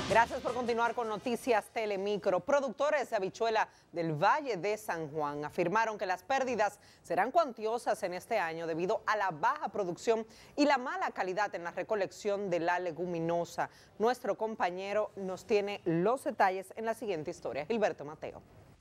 Gracias por continuar con Noticias Telemicro. Productores de habichuela del Valle de San Juan afirmaron que las pérdidas serán cuantiosas en este año debido a la baja producción y la mala calidad en la recolección de la leguminosa. Nuestro compañero nos tiene los detalles en la siguiente historia. Gilberto Mateo.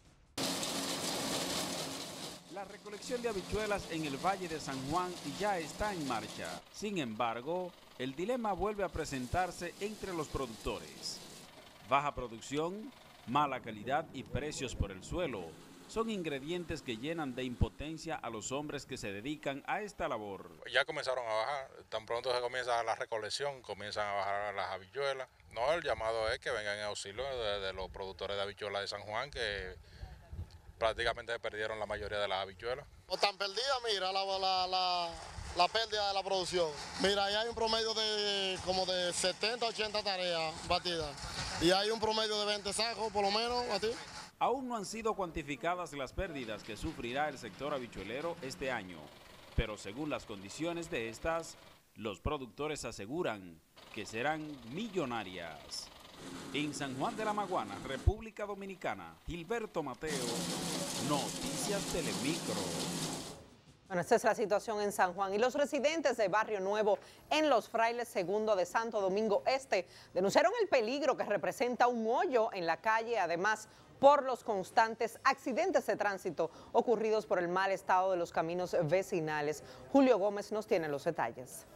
La recolección de habichuelas en el Valle de San Juan ya está en marcha. Sin embargo, el dilema vuelve a presentarse entre los productores. Baja producción, mala calidad y precios por el suelo son ingredientes que llenan de impotencia a los hombres que se dedican a esta labor. Ya comenzaron a bajar, tan pronto se comienza la recolección, comienzan a bajar las habichuelas. No, el llamado es que vengan en auxilio de los productores de habichuelas de San Juan, que prácticamente perdieron la mayoría de las habichuelas. No están perdidas, mira, la pérdida de la producción. Mira, ahí hay un promedio de como de 70, 80 tareas batidas. Y hay un promedio de 20 sacos, por lo menos, batidos. Aún no han sido cuantificadas las pérdidas que sufrirá el sector habichuelero este año, pero según las condiciones de estas, los productores aseguran que serán millonarias. En San Juan de la Maguana, República Dominicana, Gilberto Mateo, Noticias Telemicro. Bueno, esta es la situación en San Juan y los residentes de Barrio Nuevo en Los Frailes Segundo de Santo Domingo Este denunciaron el peligro que representa un hoyo en la calle, además por los constantes accidentes de tránsito ocurridos por el mal estado de los caminos vecinales. Julio Gómez nos tiene los detalles.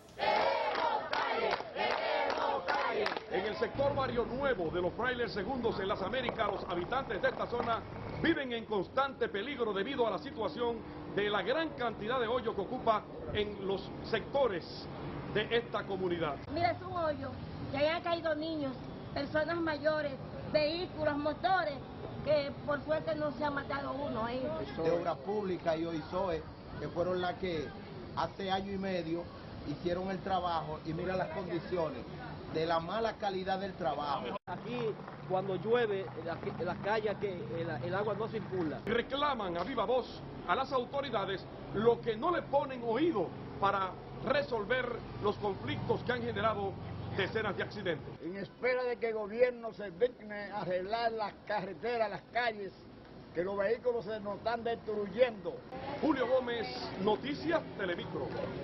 En el sector Barrio Nuevo de Los Frailes Segundos en las Américas, los habitantes de esta zona viven en constante peligro debido a la situación de la gran cantidad de hoyo que ocupa en los sectores de esta comunidad. Mira, es un hoyo, que hayan caído niños, personas mayores, vehículos, motores, que por suerte no se ha matado uno ahí. De Obras Públicas y OISOE, que fueron las que hace año y medio hicieron el trabajo, y mira las condiciones de la mala calidad del trabajo. Aquí cuando llueve en las calles el agua no circula. Reclaman a viva voz a las autoridades lo que no le ponen oído para resolver los conflictos que han generado decenas de accidentes. En espera de que el gobierno se digne a arreglar las carreteras, las calles, que los vehículos se nos están destruyendo. Julio Gómez, Noticias Telemicro.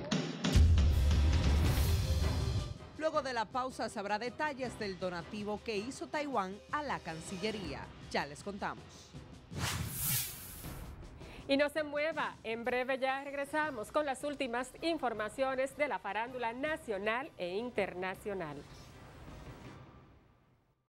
Luego de la pausa sabrá detalles del donativo que hizo Taiwán a la Cancillería. Ya les contamos. Y no se mueva, en breve ya regresamos con las últimas informaciones de la farándula nacional e internacional.